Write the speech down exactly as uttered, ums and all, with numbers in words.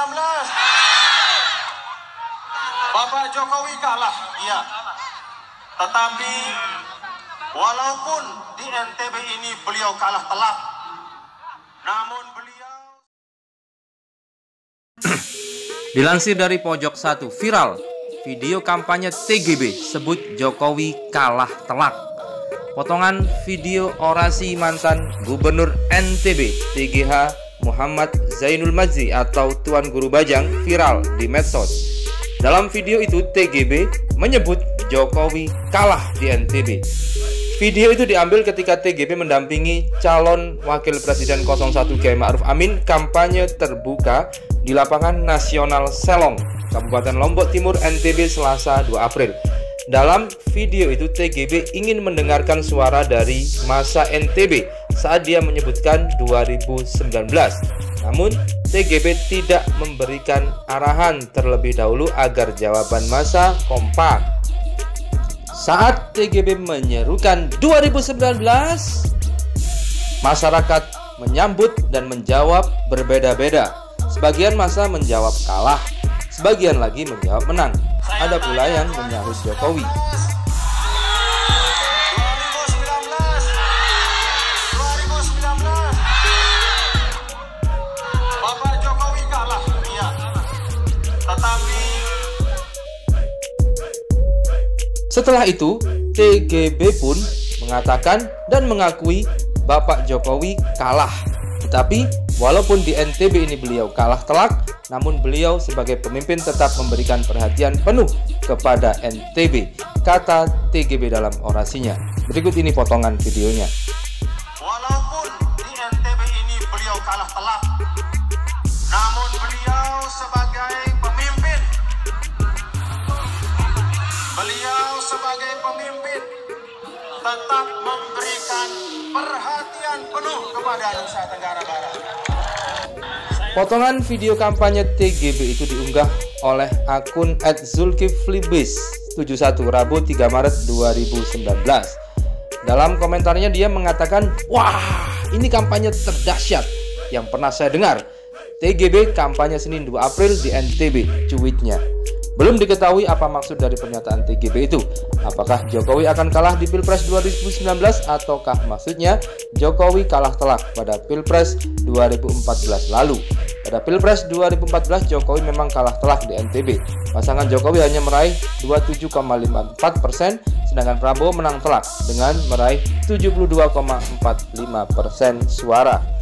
sembilan belas. Bapak Jokowi kalah, iya. Tetapi walaupun di N T B ini beliau kalah telak, namun beliau... Dilansir dari Pojok satu, viral video kampanye T G B sebut Jokowi kalah telak. Potongan video orasi mantan Gubernur N T B T G H Muhammad Zainul Majdi atau Tuan Guru Bajang viral di medsos. Dalam video itu T G B menyebut Jokowi kalah di N T B. Video itu diambil ketika T G B mendampingi calon Wakil Presiden nol satu Kiai Ma'ruf Amin kampanye terbuka di lapangan Nasional Selong, Kabupaten Lombok Timur, N T B Selasa dua April. Dalam video itu T G B ingin mendengarkan suara dari massa N T B saat dia menyebutkan dua ribu sembilan belas. Namun T G B tidak memberikan arahan terlebih dahulu agar jawaban massa kompak. Saat T G B menyerukan dua ribu sembilan belas, masyarakat menyambut dan menjawab berbeda-beda. Sebagian massa menjawab kalah, sebagian lagi menjawab menang. Ada pula yang menyahut Jokowi. Bapak Jokowi kalah, iya. Tetapi setelah itu, T G B pun mengatakan dan mengakui Bapak Jokowi kalah. Tetapi walaupun di N T B ini beliau kalah telak, namun beliau sebagai pemimpin tetap memberikan perhatian penuh kepada N T B, kata T G B dalam orasinya. Berikut ini potongan videonya. walaupun di N T B ini beliau kalah telak, namun beliau sebagai pemimpin, beliau sebagai pemimpin tetap memberikan perhatian penuh kepada Nusa Tenggara Barat. Potongan video kampanye T G B itu diunggah oleh akun et zulkiflibis tujuh satu Rabu tiga Maret dua ribu sembilan belas. Dalam komentarnya dia mengatakan, "Wah, ini kampanye terdahsyat yang pernah saya dengar. T G B kampanye Senin dua April di N T B," cuitnya. Belum diketahui apa maksud dari pernyataan T G B itu. Apakah Jokowi akan kalah di Pilpres dua ribu sembilan belas ataukah maksudnya Jokowi kalah telak pada Pilpres dua ribu empat belas lalu? Pada Pilpres dua ribu empat belas Jokowi memang kalah telak di N T B. Pasangan Jokowi hanya meraih dua puluh tujuh koma lima empat persen, sedangkan Prabowo menang telak dengan meraih tujuh puluh dua koma empat lima persen suara.